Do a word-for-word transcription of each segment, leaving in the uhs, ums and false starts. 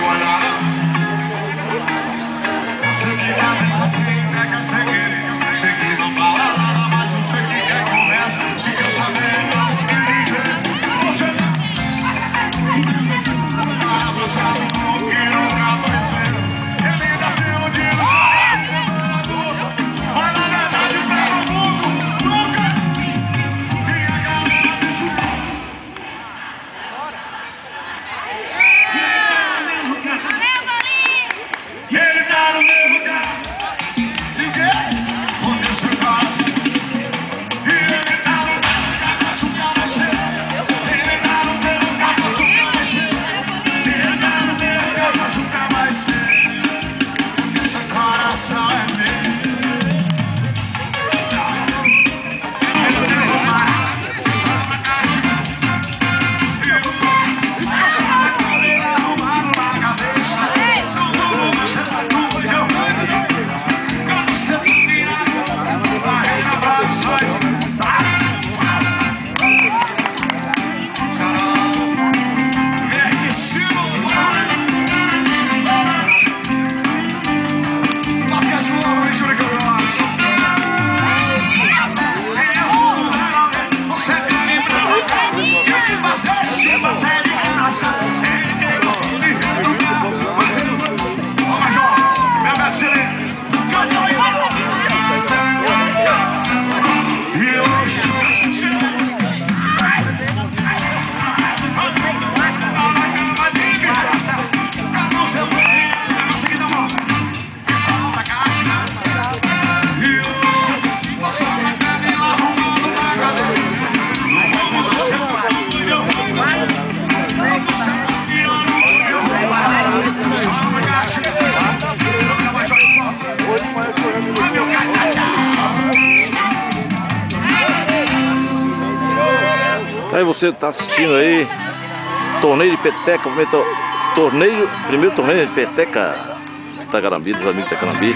Aí você tá assistindo aí torneio de peteca, primeiro torneio, primeiro torneio de peteca Itacarambi, dos amigos de Itacarambi.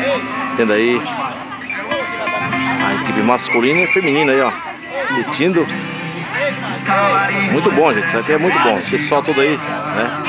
Tendo aí a equipe masculina e feminina aí, ó, competindo. Muito bom, gente, isso aqui é muito bom. O pessoal todo aí, né?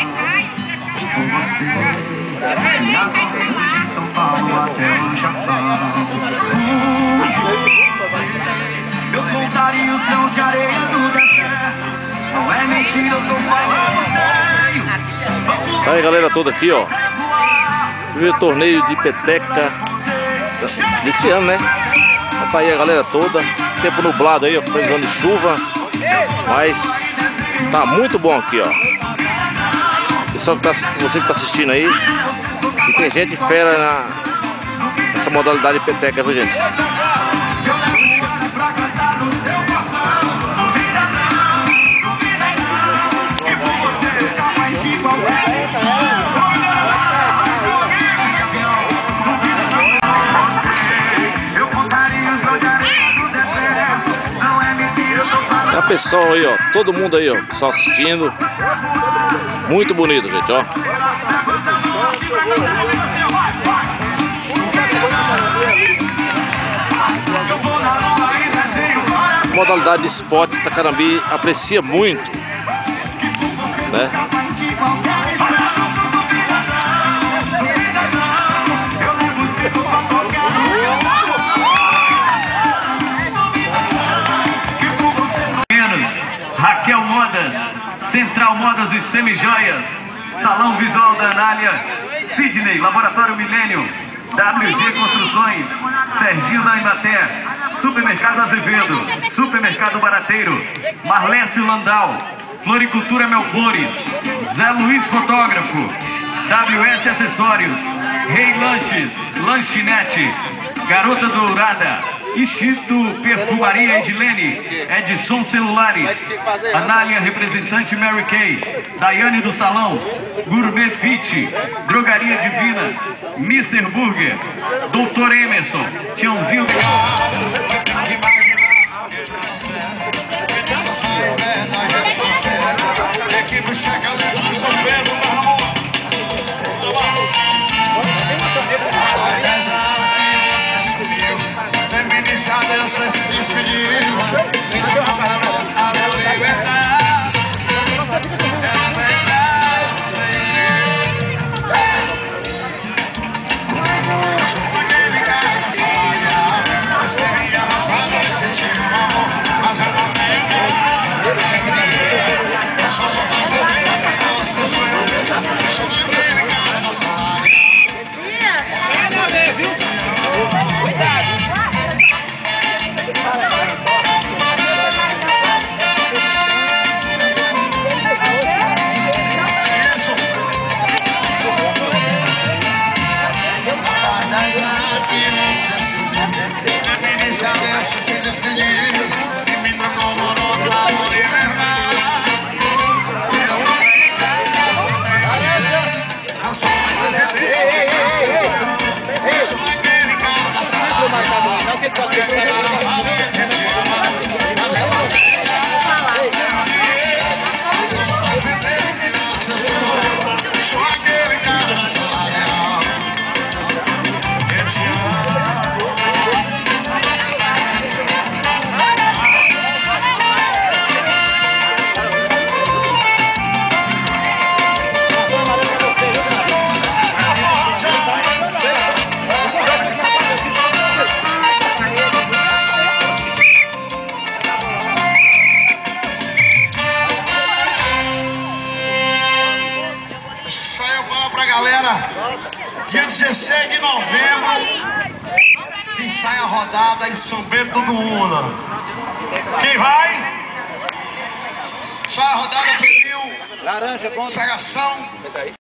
Eu contaria os grãos de areia do deserto. Não é mentira, eu tô falando sério. Aí, galera toda aqui, ó. Primeiro torneio de peteca desse ano, né? Tá aí a galera toda. Tempo nublado aí, ó, precisando de chuva. Mas tá muito bom aqui, ó. Pessoal que tá, você que tá assistindo aí. E tem gente fera na, nessa modalidade de peteca, viu, gente? É o pessoal aí, ó, todo mundo aí, ó, pessoal assistindo. Muito bonito, gente, ó. Modalidade de esporte, Itacarambi aprecia muito, né? Raquel Modas, Central Modas e Semijoias, Salão Visual da Anália, Sidney, Laboratório Milênio, W G Construções, Serginho da Embater, Supermercado Azevedo, Supermercado Barateiro, Marlécio Landau, Floricultura Melflores, Zé Luiz Fotógrafo, W S Acessórios, Rei Lanches, Lanchinete, Garota Dourada, Instituto Perfumaria Edilene, Edson Celulares, Anália representante Mary Kay, Daiane do Salão, Gourmet Fit, Drogaria Divina, mister Burger, doutor Emerson, Tiãozinho de... Dia dezesseis de novembro, sai a rodada em São Bento do Una. Quem vai? Sai a rodada, previu. Laranja, bom. Pegação.